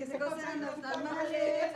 Que se cosan los tamales.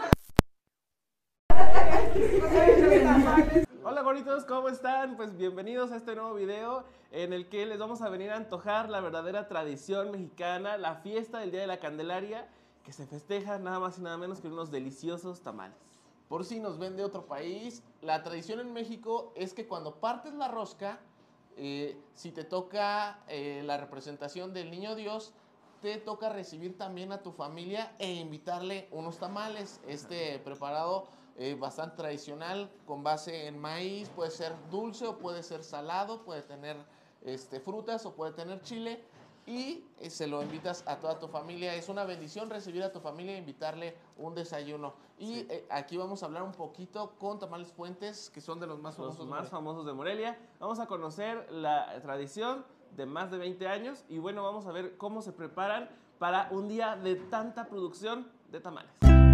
Hola goritos, ¿cómo están? Pues bienvenidos a este nuevo video en el que les vamos a venir a antojar la verdadera tradición mexicana, la fiesta del Día de la Candelaria, que se festeja nada más y nada menos que unos deliciosos tamales. Por si nos ven de otro país, la tradición en México es que cuando partes la rosca, si te toca la representación del Niño Dios, te toca recibir también a tu familia e invitarle unos tamales. Preparado bastante tradicional, con base en maíz, puede ser dulce o puede ser salado, puede tener frutas o puede tener chile. Y se lo invitas a toda tu familia. Es una bendición recibir a tu familia e invitarle un desayuno. Y aquí vamos a hablar un poquito con Tamales Fuentes, que son de los más famosos de Morelia. Vamos a conocer la tradición de más de 20 años y bueno, vamos a ver cómo se preparan para un día de tanta producción de tamales.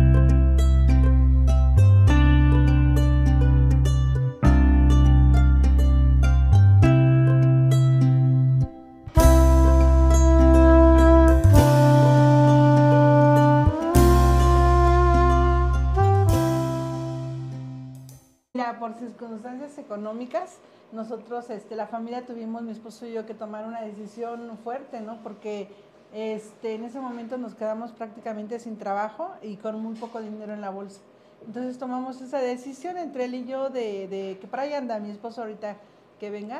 Por circunstancias económicas, nosotros, la familia tuvimos, mi esposo y yo, que tomar una decisión fuerte, ¿no? Porque en ese momento nos quedamos prácticamente sin trabajo y con muy poco dinero en la bolsa. Entonces tomamos esa decisión entre él y yo de que para allá anda mi esposo ahorita que venga,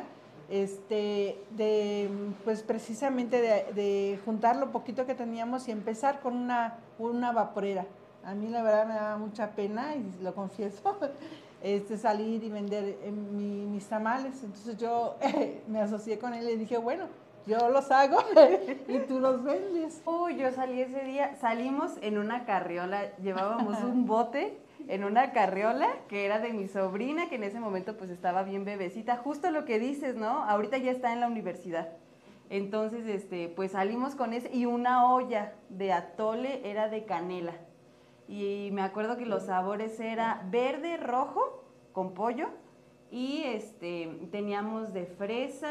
pues precisamente de juntar lo poquito que teníamos y empezar con una vaporera. A mí la verdad me da mucha pena y lo confieso. Salir y vender mis tamales. Entonces yo me asocié con él y dije, bueno, yo los hago y tú los vendes. Yo salí ese día, salimos en una carriola, llevábamos un bote en una carriola que era de mi sobrina, que en ese momento pues estaba bien bebecita, justo lo que dices, ¿no? Ahorita ya está en la universidad. Entonces, pues salimos con ese y una olla de atole era de canela. Y me acuerdo que los sabores era verde, rojo, con pollo, y teníamos de fresa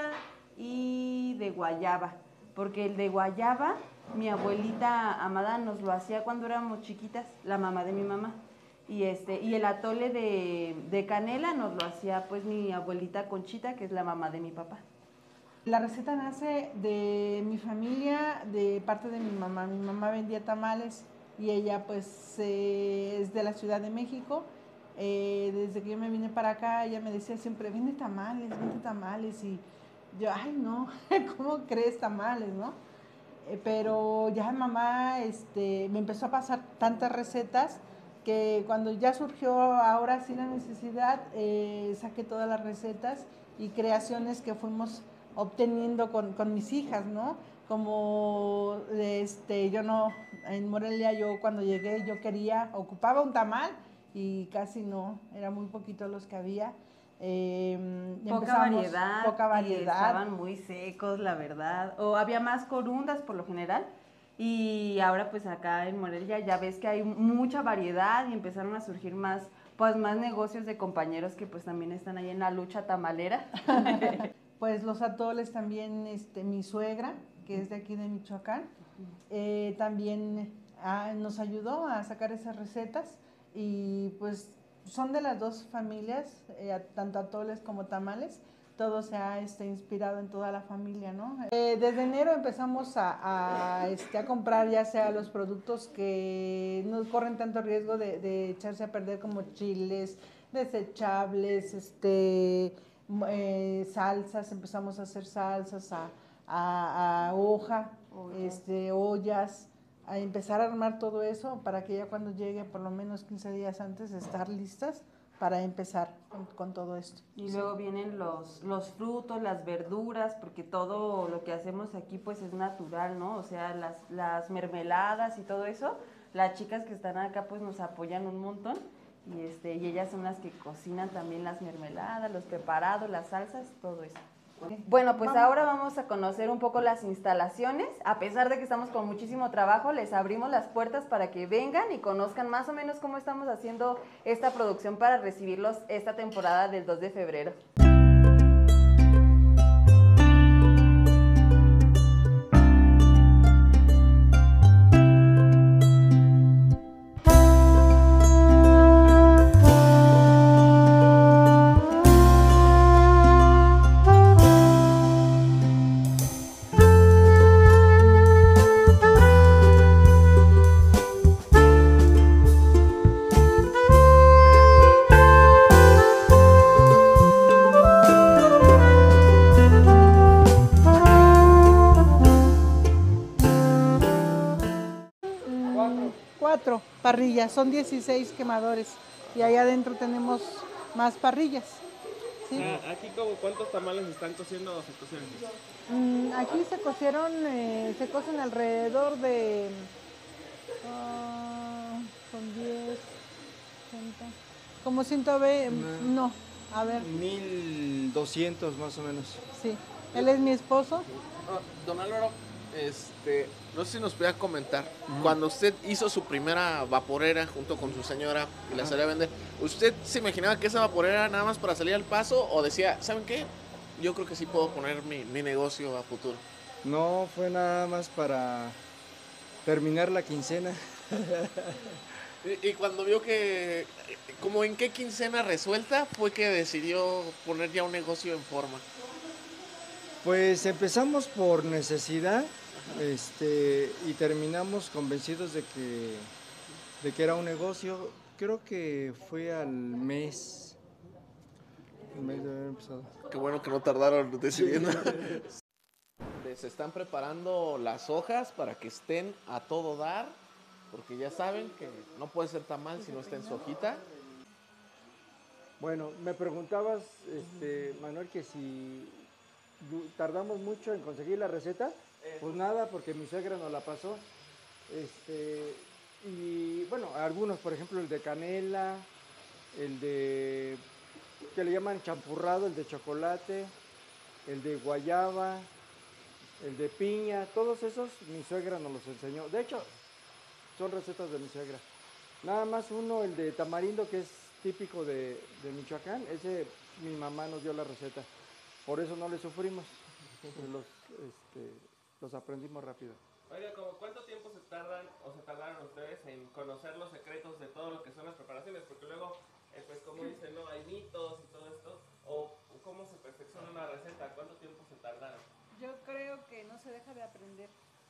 y de guayaba, porque el de guayaba, mi abuelita amada nos lo hacía cuando éramos chiquitas, la mamá de mi mamá, y el atole de canela nos lo hacía pues mi abuelita Conchita, que es la mamá de mi papá. La receta nace de mi familia, de parte de mi mamá. Mi mamá vendía tamales y ella pues es de la Ciudad de México. Desde que yo me vine para acá, ella me decía siempre, vende tamales, y yo, ay no, ¿cómo crees tamales, no? Pero ya mamá me empezó a pasar tantas recetas que cuando ya surgió ahora sí la necesidad, saqué todas las recetas y creaciones que fuimos obteniendo con mis hijas, ¿no? Como yo no, en Morelia yo cuando llegué ocupaba un tamal y casi no, era muy poquito los que había. Poca variedad, y estaban muy secos, la verdad, o había más corundas por lo general. Y ahora pues acá en Morelia ya ves que hay mucha variedad y empezaron a surgir más negocios de compañeros que pues también están ahí en la lucha tamalera. Pues los atoles también, mi suegra, que es de aquí de Michoacán, también nos ayudó a sacar esas recetas y pues son de las dos familias, tanto atoles como tamales, todo se ha inspirado en toda la familia, ¿no? Desde enero empezamos a comprar ya sea los productos que no corren tanto riesgo de echarse a perder, como chiles, desechables, salsas, empezamos a hacer salsas a hoja, ollas, a empezar a armar todo eso para que ya cuando llegue por lo menos 15 días antes estar listas para empezar con todo esto. Y luego vienen los frutos, las verduras, porque todo lo que hacemos aquí pues es natural, ¿no? O sea, las mermeladas y todo eso, las chicas que están acá pues nos apoyan un montón. Y ellas son las que cocinan también las mermeladas, los preparados, las salsas, todo eso. Bueno, pues ahora vamos a conocer un poco las instalaciones. A pesar de que estamos con muchísimo trabajo, les abrimos las puertas para que vengan y conozcan más o menos cómo estamos haciendo esta producción para recibirlos esta temporada del 2 de febrero. 4 parrillas, son 16 quemadores y allá adentro tenemos más parrillas. ¿Sí? Aquí, como, ¿cuántos tamales están cociendo o se cocieron? Aquí se cocieron, se cocen alrededor de, son 10, 80, como 120, no, a ver, 1200 más o menos. sí, él es mi esposo. Don Álvaro, no sé si nos pudiera comentar, cuando usted hizo su primera vaporera junto con su señora y la salió a vender, ¿usted se imaginaba que esa vaporera era nada más para salir al paso o decía, ¿saben qué? Yo creo que sí puedo poner mi negocio a futuro. No, fue nada más para terminar la quincena. Y cuando vio que, como en qué quincena resuelta, fue que decidió poner ya un negocio en forma. Pues empezamos por necesidad, y terminamos convencidos de que era un negocio. Creo que fue al mes de haber empezado. Qué bueno que no tardaron decidiendo. Se están preparando las hojas para que estén a todo dar, porque ya saben que no puede ser tamal si no está en su hojita. Bueno, me preguntabas, Manuel, que si tardamos mucho en conseguir la receta. Pues nada, porque mi suegra nos la pasó. Y bueno, algunos, por ejemplo, el de canela, el de, que le llaman champurrado, el de chocolate, el de guayaba, el de piña, todos esos mi suegra nos los enseñó. De hecho, son recetas de mi suegra. Nada más uno, el de tamarindo, que es típico de Michoacán, ese mi mamá nos dio la receta. Por eso no le sufrimos, los aprendimos rápido. Oiga, ¿cuánto tiempo se tardaron ustedes en conocer los secretos de todo lo que son las preparaciones? Porque luego, pues como dicen, ¿no? Hay mitos y todo esto. ¿O cómo se perfecciona una receta? ¿Cuánto tiempo se tardaron? Yo creo que no se deja de aprender.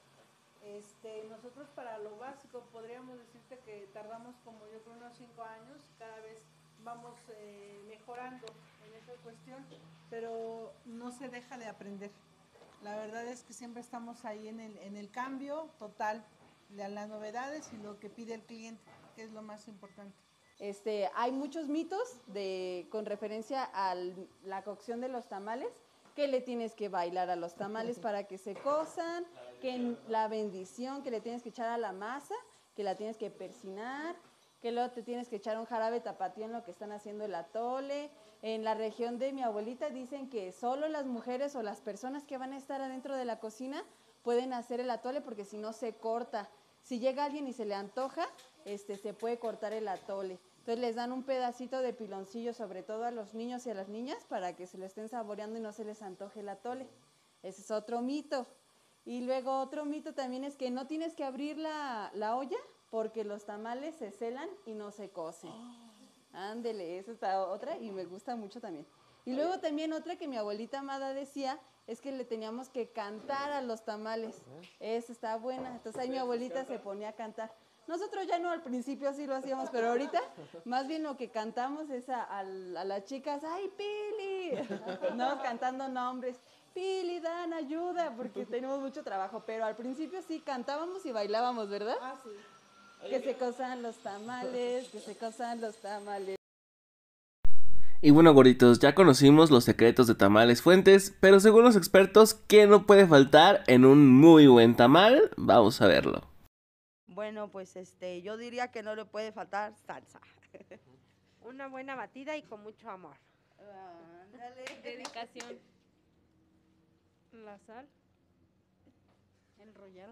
Nosotros para lo básico podríamos decirte que tardamos como yo creo unos 5 años, cada vez vamos mejorando en esa cuestión, pero no se deja de aprender. La verdad es que siempre estamos ahí en el cambio total de las novedades y lo que pide el cliente, que es lo más importante. Hay muchos mitos con referencia a la cocción de los tamales, que le tienes que bailar a los tamales para que se cosan, que la bendición, que le tienes que echar a la masa, que la tienes que persinar, que luego te tienes que echar un jarabe tapatío en lo que están haciendo el atole. En la región de mi abuelita dicen que solo las mujeres o las personas que van a estar adentro de la cocina pueden hacer el atole porque si no se corta. Si llega alguien y se le antoja, se puede cortar el atole. Entonces les dan un pedacito de piloncillo, sobre todo a los niños y a las niñas, para que se lo estén saboreando y no se les antoje el atole. Ese es otro mito. Y luego otro mito también es que no tienes que abrir la olla porque los tamales se celan y no se cocen. Ándele, esa está otra y me gusta mucho también. Y luego también otra que mi abuelita amada decía es que le teníamos que cantar a los tamales. Esa está buena. Entonces ahí mi abuelita se ponía a cantar. Nosotros ya no, al principio sí lo hacíamos, pero ahorita más bien lo que cantamos es a las chicas, ¡ay, Pili! No, cantando nombres. Pili, dan ayuda, porque tenemos mucho trabajo, pero al principio sí cantábamos y bailábamos, ¿verdad? Ah, sí. Que se cosan los tamales, que se cosan los tamales. Y bueno, gorditos, ya conocimos los secretos de Tamales Fuentes, pero según los expertos, ¿qué no puede faltar en un muy buen tamal? Vamos a verlo. Bueno, pues yo diría que no le puede faltar salsa. Una buena batida y con mucho amor. Ándale. Dedicación. La sal. Enrollar.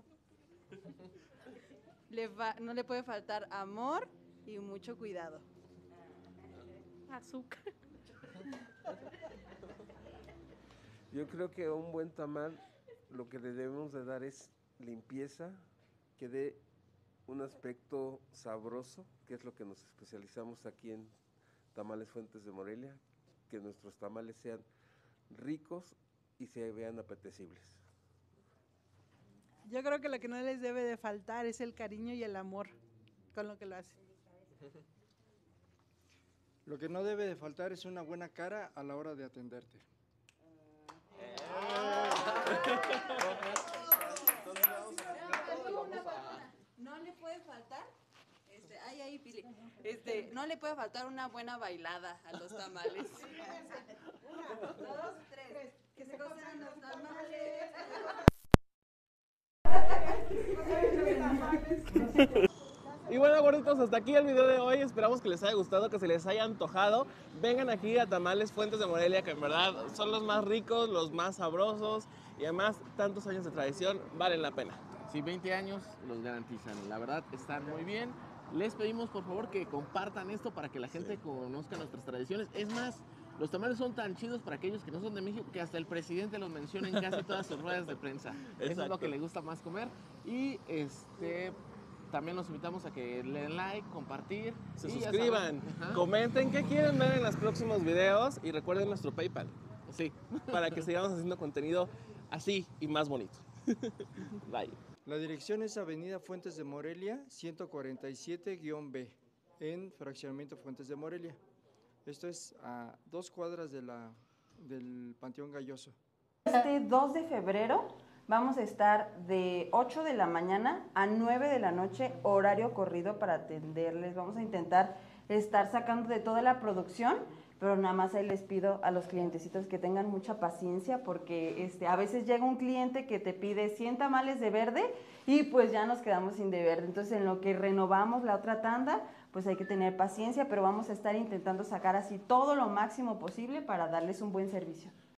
No le puede faltar amor y mucho cuidado. Azúcar. Yo creo que a un buen tamal lo que le debemos de dar es limpieza, que dé un aspecto sabroso, que es lo que nos especializamos aquí en Tamales Fuentes de Morelia, que nuestros tamales sean ricos y se vean apetecibles. Yo creo que lo que no les debe de faltar es el cariño y el amor con lo que lo hacen. Lo que no debe de faltar es una buena cara a la hora de atenderte. No le puede faltar ahí, Pili. No le puede faltar una buena bailada a los tamales. 1, 2, 3. Que se cosan los tamales. Y bueno, gorditos, hasta aquí el video de hoy. Esperamos que les haya gustado, que se les haya antojado. Vengan aquí a Tamales Fuentes de Morelia, que en verdad son los más ricos, los más sabrosos. Y además, tantos años de tradición valen la pena. Sí, 20 años los garantizan. La verdad, están muy bien. Les pedimos, por favor, que compartan esto para que la gente conozca nuestras tradiciones. Es más, los tamales son tan chidos para aquellos que no son de México que hasta el presidente los menciona en casi todas sus ruedas de prensa. Eso es lo que le gusta más comer. Y también los invitamos a que le den like, compartir. Se y suscriban, comenten qué quieren ver en los próximos videos y recuerden nuestro PayPal. Sí. Para que sigamos haciendo contenido así y más bonito. Bye. La dirección es Avenida Fuentes de Morelia, 147-B, en Fraccionamiento Fuentes de Morelia. Esto es a 2 cuadras del Panteón Galloso. Este 2 de febrero vamos a estar de 8 de la mañana a 9 de la noche, horario corrido para atenderles. Vamos a intentar estar sacando de toda la producción, pero nada más ahí les pido a los clientecitos que tengan mucha paciencia porque a veces llega un cliente que te pide 100 tamales de verde y pues ya nos quedamos sin de verde. Entonces en lo que renovamos la otra tanda, pues hay que tener paciencia, pero vamos a estar intentando sacar así todo lo máximo posible para darles un buen servicio.